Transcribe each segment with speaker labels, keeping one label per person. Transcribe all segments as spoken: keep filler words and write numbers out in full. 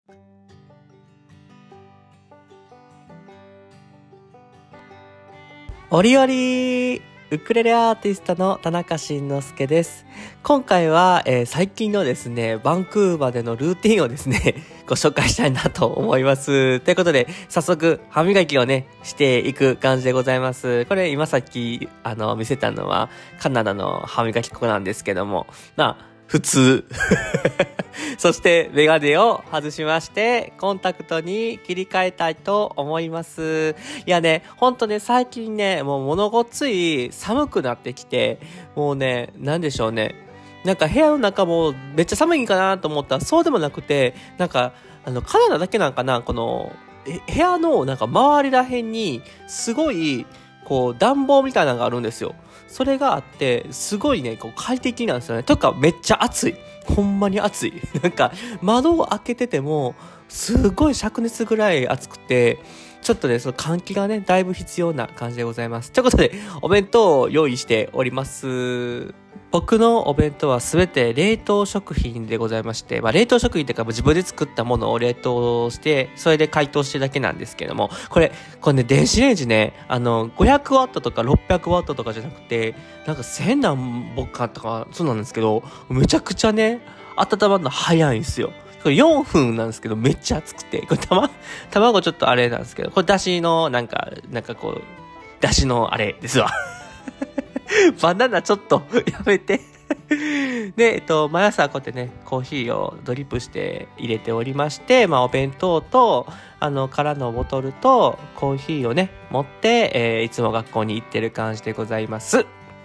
Speaker 1: オリオリウクレレアーティストの田中慎之介です。今回は、えー、最近のですね、バンクーバーでのルーティンをですね、ご紹介したいなと思います。ということで、早速、歯磨きをね、していく感じでございます。これ、今さっき、あの、見せたのは、カナダの歯磨き粉なんですけども、まあ、普通。そして、メガネを外しまして、コンタクトに切り替えたいと思います。いやね、ほんとね、最近ね、もう物ごっつい寒くなってきて、もうね、なんでしょうね。なんか部屋の中もめっちゃ寒いんかなと思ったら、そうでもなくて、なんか、あの、カナダだけなんかな、この、部屋のなんか周りらへんに、すごい、こう、暖房みたいなのがあるんですよ。それがあって、すごいね、こう快適なんですよね。とか、めっちゃ暑い。ほんまに暑い。なんか、窓を開けてても、すごい灼熱ぐらい暑くて、ちょっとね、その換気がね、だいぶ必要な感じでございます。ということで、お弁当を用意しております。僕のお弁当はすべて冷凍食品でございまして、まあ冷凍食品っていうか自分で作ったものを冷凍して、それで解凍してるだけなんですけども、これ、これね、電子レンジね、あの、ごひゃくワットとかろっぴゃくワットとかじゃなくて、なんかせん何ぼかとか、そうなんですけど、めちゃくちゃね、温まるの早いんですよ。これよんぷんなんですけど、めっちゃ熱くて、これたま、卵ちょっとあれなんですけど、これだしの、なんか、なんかこう、だしのあれですわ。バナナちょっとやめて。で、えっと、毎朝こうやってね、コーヒーをドリップして入れておりまして、まあお弁当と、あの、空のボトルとコーヒーをね、持って、えー、いつも学校に行ってる感じでございます。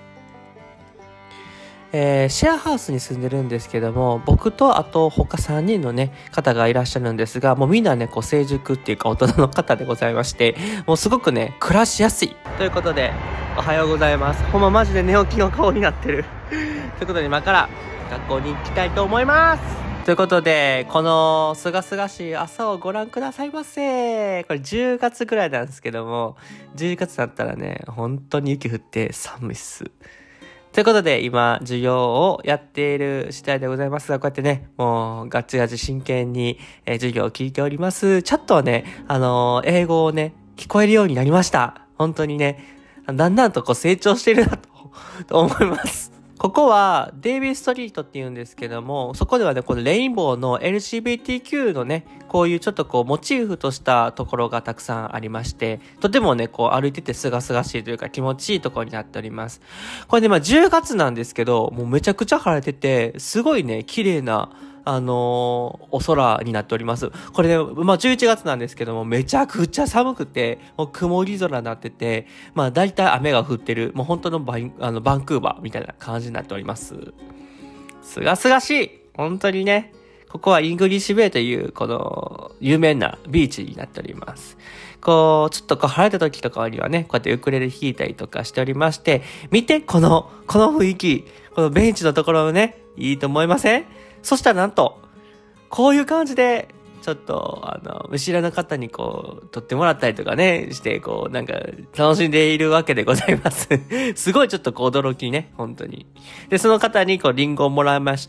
Speaker 1: えー、シェアハウスに住んでるんですけども、僕とあと他さんにんのね、方がいらっしゃるんですが、もうみんなね、こう成熟っていうか大人の方でございまして、もうすごくね、暮らしやすい。ということで、おはようございます。ほんまマジで寝起きの顔になってる。ということで今から学校に行きたいと思います。ということで、このすがすがしい朝をご覧くださいませ。これじゅうがつぐらいなんですけども、じゅうがつになったらね、本当に雪降って寒いっす。ということで、今、授業をやっている次第でございますが、こうやってね、もう、ガチガチ真剣に、えー、授業を聞いております。チャットはね、あのー、英語をね、聞こえるようになりました。本当にね、だんだんとこう成長しているなと、と思います。ここはデイビーストリートって言うんですけども、そこではね、このレインボーの エルジービーティーキュー のね、こういうちょっとこうモチーフとしたところがたくさんありまして、とてもね、こう歩いててすがすがしいというか気持ちいいところになっております。これね、まあじゅうがつなんですけど、もうめちゃくちゃ晴れてて、すごいね、綺麗な、あのー、お空になっております。これね、まあじゅういちがつなんですけども、めちゃくちゃ寒くて、もう曇り空になってて、まあ大体雨が降ってる、もう本当のバイ、あの、バンクーバーみたいな感じになっております。すがすがしい本当にね、ここはイングリッシュベイという、この、有名なビーチになっております。こう、ちょっとこう晴れた時とかにはね、こうやってウクレレ弾いたりとかしておりまして、見て、この、この雰囲気、このベンチのところね、いいと思いません？そしたらなんと、こういう感じで、ちょっと、あの、見知らぬ方にこう、撮ってもらったりとかね、して、こう、なんか、楽しんでいるわけでございます。すごいちょっとこう、驚きね、本当に。で、その方にこう、リンゴをもらいました。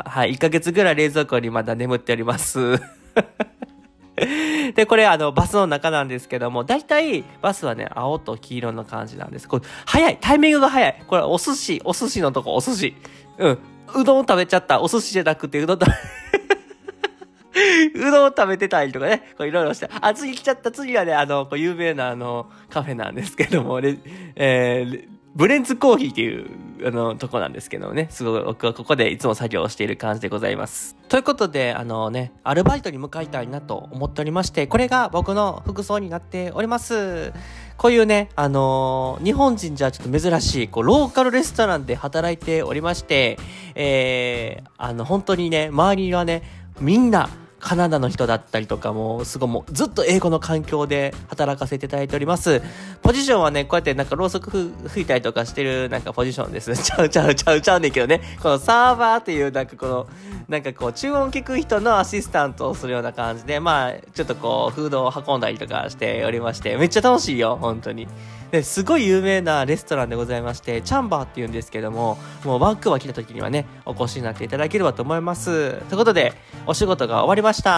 Speaker 1: はい、いっかげつぐらい冷蔵庫にまだ眠っております。で、これあの、バスの中なんですけども、だいたいバスはね、青と黄色の感じなんです。これ、早いタイミングが早いこれ、お寿司、お寿司のとこ、お寿司。うん。うどん食べちゃった。お寿司じゃなくて、うどん食べ、うどんを食べてたりとかね、こういろいろして、あ、次来ちゃった、次はね、あの、こう有名なあの、カフェなんですけども、ね、えー、ブレンツコーヒーっていう、あの、とこなんですけどもね、すごい僕はここでいつも作業をしている感じでございます。ということで、あのね、アルバイトに向かいたいなと思っておりまして、これが僕の服装になっております。こういうね、あのー、日本人じゃちょっと珍しい、こう、ローカルレストランで働いておりまして、えー、あの、本当にね、周りはね、みんな、カナダの人だったりとかも、すごいもうずっと英語の環境で働かせていただいております。ポジションはね、こうやってなんかろうそく吹いたりとかしてるなんかポジションです。ちゃうちゃうちゃうちゃうねんけどね。このサーバーっていうなんかこの、なんかこう注文聞く人のアシスタントをするような感じで、まあ、ちょっとこう、フードを運んだりとかしておりまして、めっちゃ楽しいよ、本当に。 で、すごい有名なレストランでございまして、チャンバーって言うんですけども、もうバンクーバー来た時にはね、お越しになっていただければと思います。ということで、お仕事が終わりました。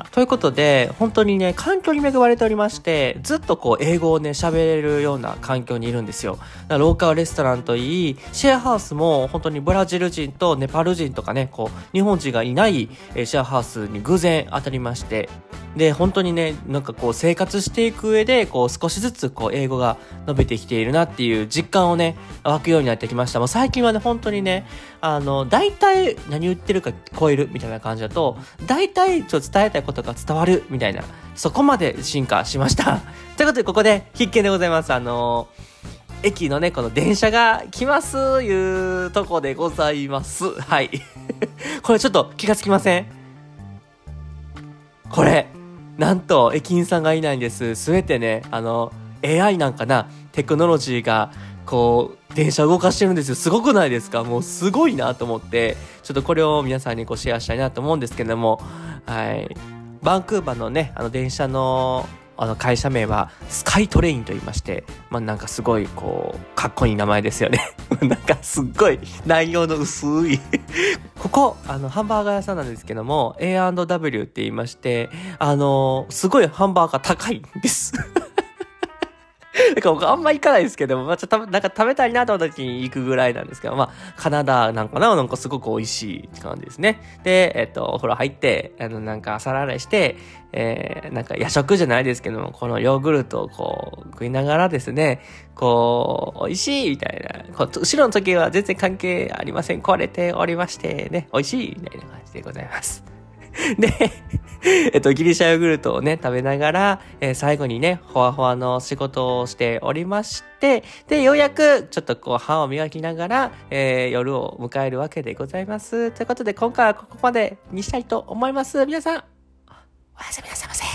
Speaker 1: ということで、本当にね、環境に恵まれておりまして、ずっとこう、英語をね、喋れるような環境にいるんですよ。だからローカルレストランといい、シェアハウスも本当にブラジル人とネパール人とかね、こう、日本人がいないえーシェアハウスに偶然当たりまして、で、本当にね、なんかこう、生活していく上で、こう、少しずつこう、英語が伸びてきているなっていう実感をね、湧くようになってきました。もう最近はね、本当にね、あの、大体何言ってるか聞こえるみたいな感じだと、大体ちょっと伝えたいことが伝わるみたいな、そこまで進化しました。ということで、ここで必見でございます。あの、駅のね、この電車が来ますいうとこでございます。はい。これちょっと気がつきません？これ、なんと駅員さんがいないんです。すべてね、あの、エーアイ なんかな、テクノロジーが、こう、電車動かしてるんですよ。すごくないですか？もうすごいなと思って、ちょっとこれを皆さんにこうシェアしたいなと思うんですけども、はい。バンクーバーのね、あの電車の、あの会社名はスカイトレインと言いまして、まあなんかすごいこう、かっこいい名前ですよね。なんかすっごい内容の薄い。ここ、あの、ハンバーガー屋さんなんですけども、エーアンドダブリュー って言いまして、あの、すごいハンバーガー高いんです。だから僕あんま行かないですけども、まあ、ちょっとなんか食べたいなと思った時に行くぐらいなんですけど、まあ、カナダなんかな、なんかすごく美味しい感じですね。で、えっと、お風呂入って、あの、なんか皿洗いして、えー、なんか夜食じゃないですけども、このヨーグルトをこう、食いながらですね、こう、美味しいみたいな、こう後ろの時は全然関係ありません。壊れておりましてね、美味しいみたいな感じでございます。で、えっと、ギリシャヨーグルトをね、食べながら、えー、最後にね、ほわほわの仕事をしておりまして、で、ようやく、ちょっとこう、歯を磨きながら、えー、夜を迎えるわけでございます。ということで、今回はここまでにしたいと思います。皆さん、おやすみなさいませ。